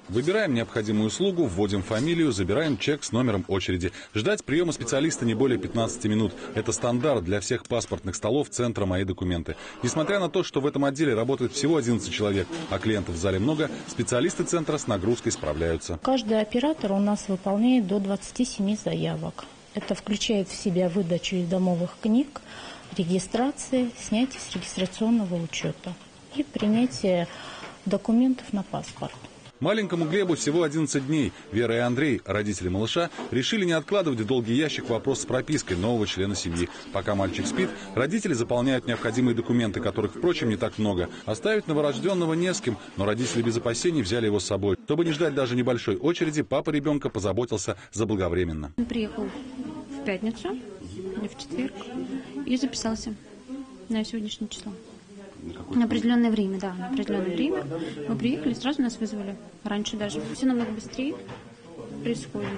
Выбираем необходимую услугу, вводим фамилию, забираем чек с номером очереди. Ждать приема специалиста не более 15 минут. Это стандарт для всех паспортных столов центра «Мои документы». Несмотря на то, что в этом отделе работает всего 11 человек, а клиентов в зале много, специалисты центра с нагрузкой справляются. Каждый оператор у нас выполняет до 27 заявок. Это включает в себя выдачу из домовых книг, регистрации, снятие с регистрационного учета и принятие документов на паспорт. Маленькому Глебу всего 11 дней. Вера и Андрей, родители малыша, решили не откладывать в долгий ящик вопрос с пропиской нового члена семьи. Пока мальчик спит, родители заполняют необходимые документы, которых, впрочем, не так много. Оставить новорожденного не с кем, но родители без опасений взяли его с собой. Чтобы не ждать даже небольшой очереди, папа ребенка позаботился заблаговременно. Он приехал в пятницу или в четверг и записался на сегодняшнее число. На определенное время, да, на определенное время. Мы приехали, сразу нас вызвали. Раньше даже. Все намного быстрее происходит.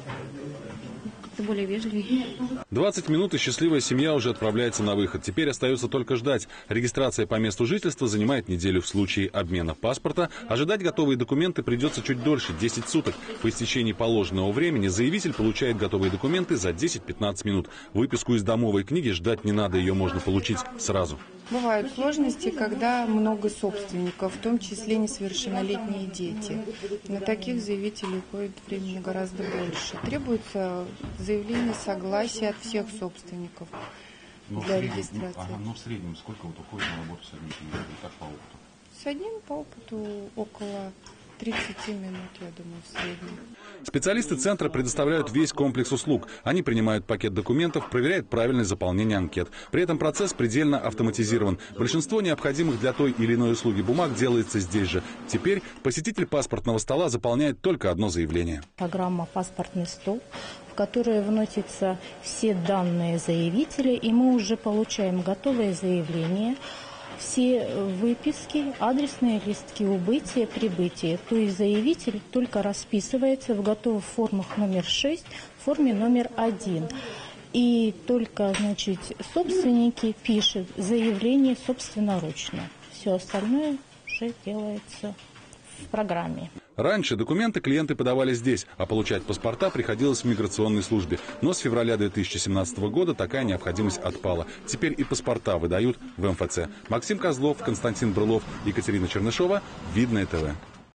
Как-то более вежливее. 20 минут, и счастливая семья уже отправляется на выход. Теперь остается только ждать. Регистрация по месту жительства занимает неделю. В случае обмена паспорта ожидать готовые документы придется чуть дольше, 10 суток. По истечении положенного времени заявитель получает готовые документы за 10-15 минут. Выписку из домовой книги ждать не надо, ее можно получить сразу. Бывают сложности, когда много собственников, в том числе несовершеннолетние дети. На таких заявителей уходит времени гораздо больше. Требуется заявление согласия от всех собственников для регистрации. Но в среднем сколько уходит на работу с одним клиентом? Так по опыту? С одним по опыту около 30 минут, я думаю, в среднем. Специалисты центра предоставляют весь комплекс услуг. Они принимают пакет документов, проверяют правильное заполнение анкет. При этом процесс предельно автоматизирован. Большинство необходимых для той или иной услуги бумаг делается здесь же. Теперь посетитель паспортного стола заполняет только одно заявление. Программа «Паспортный стол», в которую вносятся все данные заявителя, и мы уже получаем готовое заявление, все выписки, адресные листки убытия, прибытия. То есть заявитель только расписывается в готовых формах номер 6, в форме номер 1. И только, значит, собственники пишут заявление собственноручно. Все остальное уже делается в программе. Раньше документы клиенты подавали здесь, а получать паспорта приходилось в миграционной службе. Но с февраля 2017 года такая необходимость отпала. Теперь и паспорта выдают в МФЦ. Максим Козлов, Константин Брылов, Екатерина Чернышова. Видное ТВ.